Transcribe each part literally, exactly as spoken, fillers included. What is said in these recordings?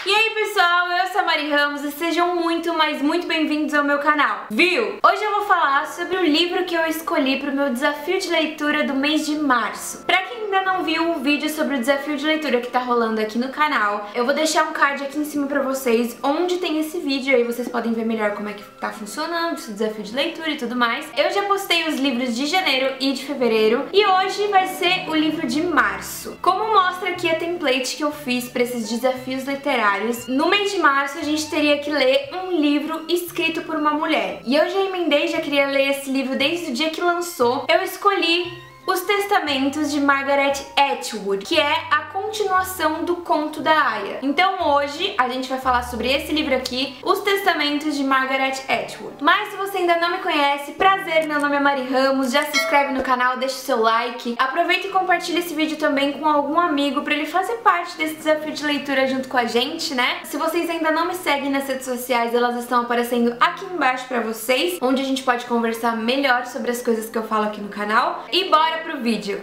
E aí pessoal, eu sou a Mari Ramos e sejam muito, mas muito bem-vindos ao meu canal, viu? Hoje eu vou falar sobre o livro que eu escolhi para o meu desafio de leitura do mês de março. Pra quem ainda não viu o vídeo sobre o desafio de leitura que tá rolando aqui no canal, eu vou deixar um card aqui em cima pra vocês, onde tem esse vídeo, aí vocês podem ver melhor como é que tá funcionando esse desafio de leitura e tudo mais. Eu já postei os livros de janeiro e de fevereiro, e hoje vai ser o livro de março. Como mostra aqui a template que eu fiz pra esses desafios literários, no mês de março a gente teria que ler um livro escrito por uma mulher. E eu já emendei, já queria ler esse livro desde o dia que lançou. Eu escolhi Os Testamentos de Margaret Atwood, que é a continuação do Conto da Aia. Então hoje a gente vai falar sobre esse livro aqui, Os Testamentos de Margaret Atwood. Mas se você ainda não me conhece, prazer, meu nome é Mari Ramos, já se inscreve no canal, deixa o seu like, aproveita e compartilha esse vídeo também com algum amigo pra ele fazer parte desse desafio de leitura junto com a gente, né? Se vocês ainda não me seguem nas redes sociais, elas estão aparecendo aqui embaixo pra vocês, onde a gente pode conversar melhor sobre as coisas que eu falo aqui no canal. E bora pro vídeo!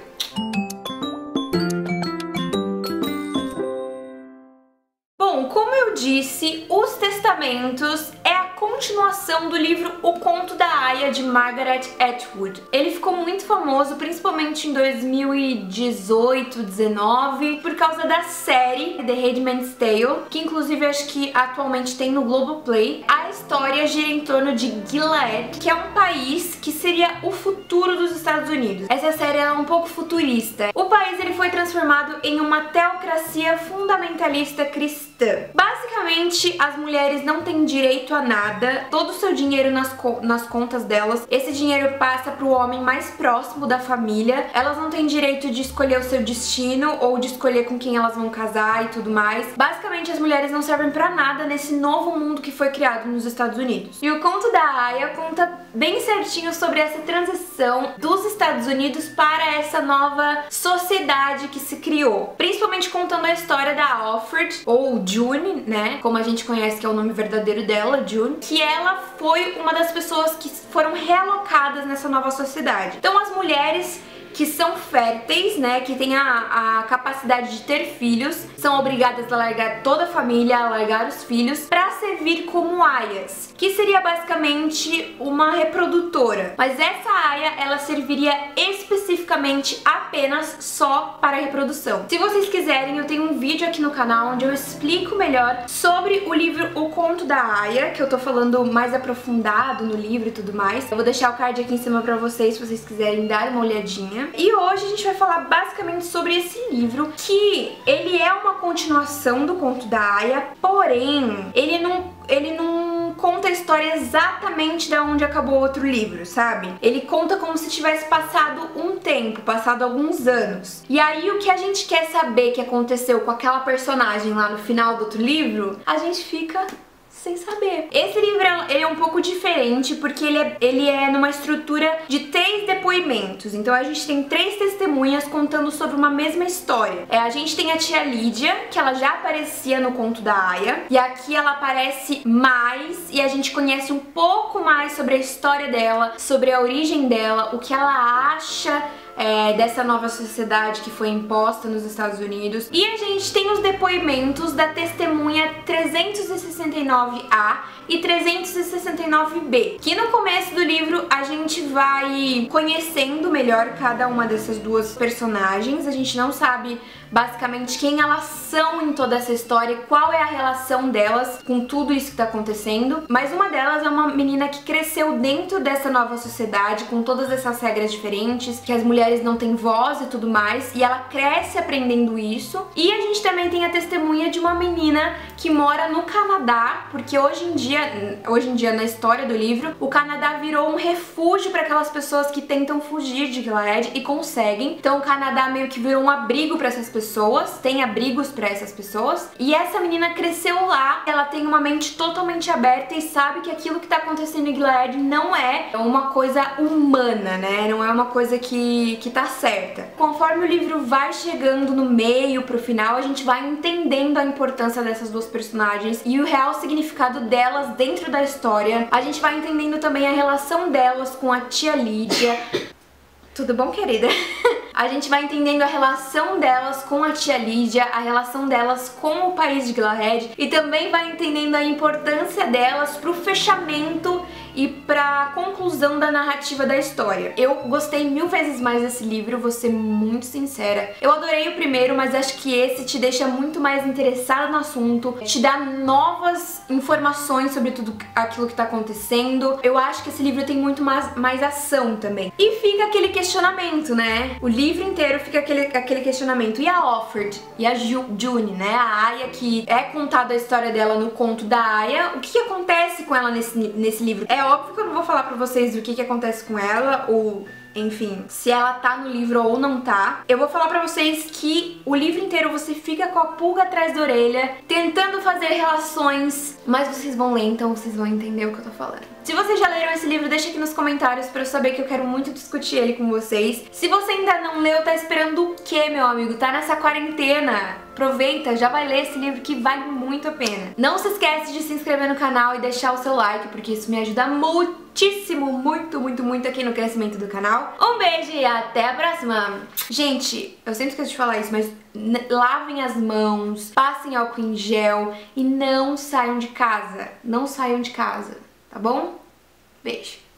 Bom, como eu disse, Os Testamentos é a continuação do livro O Conto da Aia, de Margaret Atwood. Ele ficou muito famoso, principalmente em dois mil e dezoito, dezenove, por causa da série The Handmaid's Tale, que inclusive acho que atualmente tem no Globoplay. A história gira em torno de Gilead, que é um país que seria o futuro dos Estados Unidos. Essa série é um pouco futurista. O país ele foi transformado em uma teocracia fundamentalista cristã. Basicamente, as mulheres não têm direito a nada, todo o seu dinheiro nas, co nas contas delas, esse dinheiro passa para o homem mais próximo da família, elas não têm direito de escolher o seu destino ou de escolher com quem elas vão casar e tudo mais. Basicamente, as mulheres não servem para nada nesse novo mundo que foi criado nos Estados Unidos. E o Conto da Aia conta bem certinho sobre essa transição dos Estados Unidos para essa nova sociedade que se criou, principalmente contando a história da Alfred, ou June, né, como a gente conhece, que é o nome verdadeiro dela, June, que ela foi uma das pessoas que foram realocadas nessa nova sociedade. Então as mulheres que são férteis, né, que têm a, a capacidade de ter filhos, são obrigadas a largar toda a família, a largar os filhos, para servir como aias, que seria basicamente uma reprodutora. Mas essa aia, ela serviria especificamente apenas só para a reprodução. Se vocês quiserem, eu tenho um vídeo aqui no canal onde eu explico melhor sobre o livro O Conto da Aia, que eu tô falando mais aprofundado no livro e tudo mais. Eu vou deixar o card aqui em cima pra vocês, se vocês quiserem dar uma olhadinha. E hoje a gente vai falar basicamente sobre esse livro, que ele é uma continuação do Conto da Aia, porém, ele não, ele não conta a história exatamente da onde acabou o outro livro, sabe? Ele conta como se tivesse passado um tempo, passado alguns anos. E aí o que a gente quer saber que aconteceu com aquela personagem lá no final do outro livro, a gente fica sem saber. Esse livro ele é um pouco diferente porque ele é, ele é numa estrutura de três depoimentos. Então a gente tem três testemunhas contando sobre uma mesma história. É, a gente tem a tia Lídia, que ela já aparecia no Conto da Aia, e aqui ela aparece mais e a gente conhece um pouco mais sobre a história dela, sobre a origem dela, o que ela acha É, dessa nova sociedade que foi imposta nos Estados Unidos. E a gente tem os depoimentos da testemunha trezentos e sessenta e nove A e trezentos e sessenta e nove B, que no começo do livro a gente vai conhecendo melhor cada uma dessas duas personagens. A gente não sabe basicamente quem elas são em toda essa história, qual é a relação delas com tudo isso que tá acontecendo, mas uma delas é uma menina que cresceu dentro dessa nova sociedade, com todas essas regras diferentes, que as mulheres não têm voz e tudo mais, e ela cresce aprendendo isso. E a gente também tem a testemunha de uma menina que mora no Canadá, porque hoje em dia, hoje em dia na história do livro, o Canadá virou um refúgio para aquelas pessoas que tentam fugir de Gilead e conseguem. Então o Canadá meio que virou um abrigo para essas pessoas pessoas, tem abrigos para essas pessoas. E essa menina cresceu lá, ela tem uma mente totalmente aberta e sabe que aquilo que tá acontecendo em Gilead não é uma coisa humana, né? Não é uma coisa que, que tá certa. Conforme o livro vai chegando no meio, pro final, a gente vai entendendo a importância dessas duas personagens e o real significado delas dentro da história. A gente vai entendendo também a relação delas com a tia Lídia. Tudo bom, querida? A gente vai entendendo a relação delas com a tia Lídia, a relação delas com o país de Glahed e também vai entendendo a importância delas pro fechamento e pra conclusão da narrativa da história. Eu gostei mil vezes mais desse livro, vou ser muito sincera. Eu adorei o primeiro, mas acho que esse te deixa muito mais interessada no assunto, te dá novas informações sobre tudo aquilo que tá acontecendo. Eu acho que esse livro tem muito mais, mais ação também. E fica aquele questionamento, né? O livro inteiro fica aquele, aquele questionamento. E a Offred? E a Ju, June, né? A Aya, que é contada a história dela no conto da Aya. O que, que acontece com ela nesse, nesse livro? É óbvio que eu não vou falar pra vocês o que, que acontece com ela, ou... enfim, se ela tá no livro ou não tá. Eu vou falar pra vocês que o livro inteiro você fica com a pulga atrás da orelha, tentando fazer relações, mas vocês vão ler, então vocês vão entender o que eu tô falando. Se vocês já leram esse livro, deixa aqui nos comentários pra eu saber, que eu quero muito discutir ele com vocês. Se você ainda não leu, tá esperando o quê, meu amigo? Tá nessa quarentena. Aproveita, já vai ler esse livro que vale muito a pena. Não se esquece de se inscrever no canal e deixar o seu like, porque isso me ajuda muitíssimo, muito, muito, muito aqui no crescimento do canal. Um beijo e até a próxima! Gente, eu sempre esqueço de falar isso, mas lavem as mãos, passem álcool em gel e não saiam de casa. Não saiam de casa, tá bom? Beijo!